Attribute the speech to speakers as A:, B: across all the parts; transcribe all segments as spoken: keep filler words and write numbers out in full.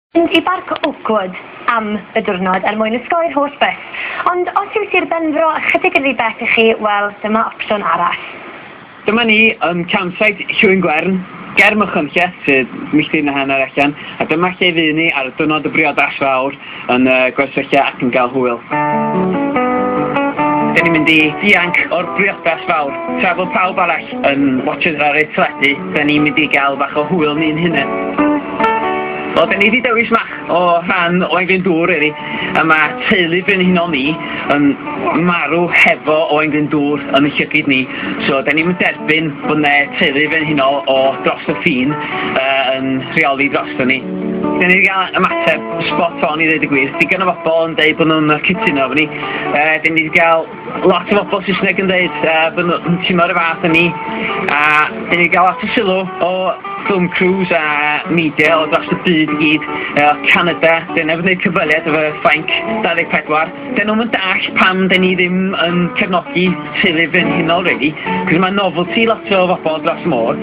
A: Mynd i barc Oakwood am y diwrnod er mwyn ysgoi'r holl bus. Ond os yw Sir Benfro ychydig yn rhywbeth i chi, wel, dyma opsiwn arall.
B: Dyma ni yn campsite Llwyn Gwern, ger Machynlleth, sydd milltir na hanner allan, a dyma lle fydd ni ar y diwrnod y briodas fawr yn uh, gwersylla ac yn gael hwyl. Da ni'n mynd i dianc o'r briodas fawr. Tra bod pawb arall yn watching ar ei teledu, da ni'n mynd i gael bach o hwyl ni'n hynny. Wel, da ni wedi dewis mach o rhan o Englyndŵr eri, a mae teulu frenhinol ni yn marw hefo o Englyndŵr yn y llygyd ni. So, da ni'n derbyn bod yna teulu frenhinol o dros y ffin uh, yn rheoli drosto ni. Da ni wedi cael ymateb spot on i ddweud y gwir. Digon o bobl yn dweud bod nhw'n cytuno efo ni. Uh, da ni wedi cael lot o bobl Saesneg yn dweud uh, bod nhw'n tîmo'r y fath yn ni. A da ni wedi cael lot o sylw o film crews a media o dros y byd i gyd, o Canada. Dyn nhw'n gwneud cyfweliad efo Ffrainc dau ddeg pedwar. Dyn nhw'n dall pam dyn ni ddim yn cefnogi teulu frenhinol, really, cos mae novelty lot o bobl dros y môr.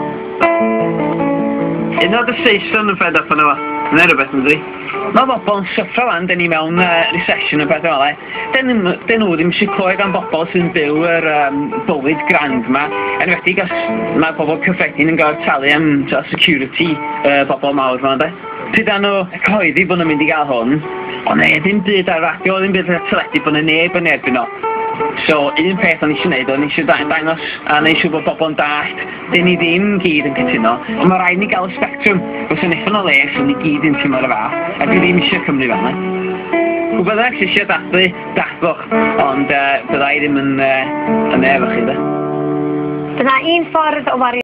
B: Un o'r Saeson yn fed up yn efo. Yna rhywbeth yn ddi. Mae bobl yn syffro fan, dyn ni mewn uh, recession yn peth olau. Dyn nhw ddim eisiau clywed gan bobl sy'n byw yr um, bywyd grand yma. Enwedig os mae bobl cyffredin yn gael talu am so, security uh, bobl mawr fan de. Pryd a nhw cyhoeddi bod nhw'n mynd i gael hwn, ond ne, ddim byd ar radio, ddim byd ar teledu bod nhw'n neb yn erbyn o. So, un peth o'n eisiau gwneud, o'n eisiau dangos a wneud siŵr bod bobl yn dallt, dyn ni ddim gyd yn cytuno, ond mae rhaid ni gael y spectrum, os yn effyn o les, o'n ni gyd yn tîm ar y fath, a dwi ddim eisiau Cymru fel yna. Gwybod eich eisiau dathlu, dathwch, ond uh, byddai ddim yn, uh, yn efo chi, da.
A: Dyna un ffordd o wario